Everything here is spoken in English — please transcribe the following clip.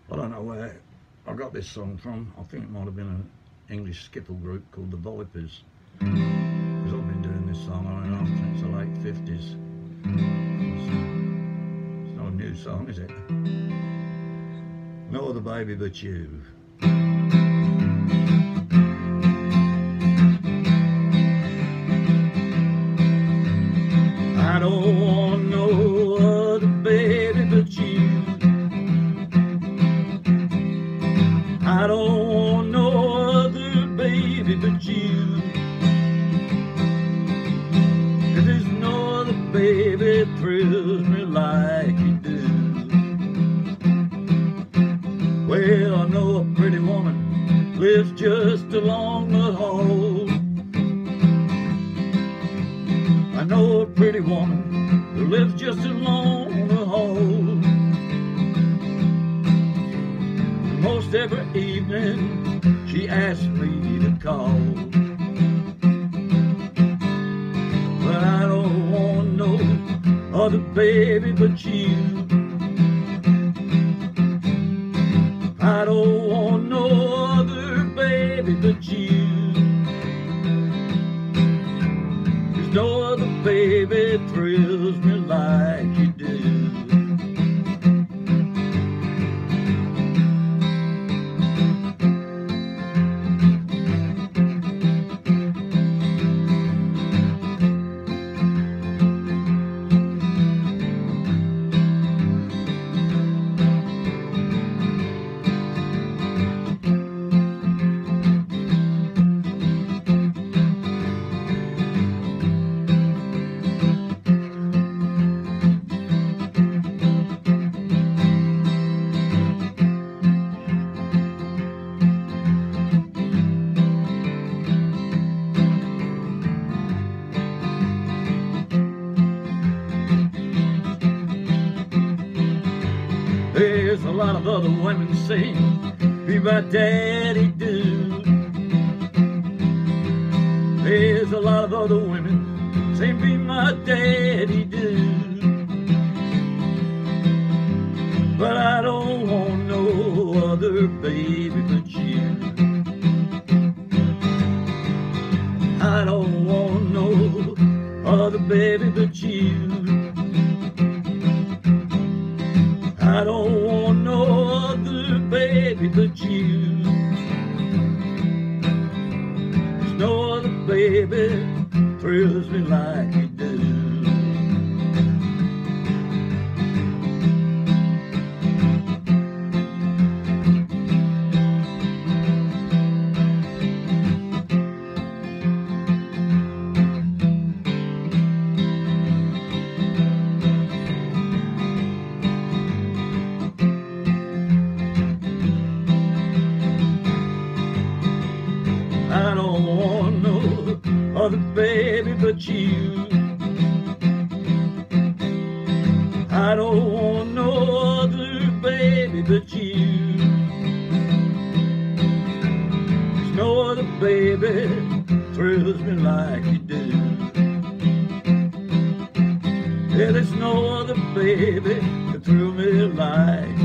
I don't know where I got this song from. I think it might have been an English skiffle group called the Vipers, because I've been doing this song on and off since the late 50s. It's not a new song, is it? No other baby but you. I don't want no other baby but you. I don't want no other baby but you. 'Cause there's no other baby that thrills me like you do. Well, I know a pretty woman lives just along the hall. I know a pretty woman who lives just along the hall. Most every evening she asks me to call, but I don't want no other baby but you. I don't want no other baby but you. There's no other baby that thrills me like you do. There's a lot of other women say, be my daddy do. There's a lot of other women say, be my daddy do. But I don't want no other baby but you. I don't want no other baby but you. I don't want no other baby but you. There's no other baby thrills me like you do. I don't want no other baby but you. I don't want no other baby but you. There's no other baby thrills me like you do. Yeah, there's no other baby that thrills me like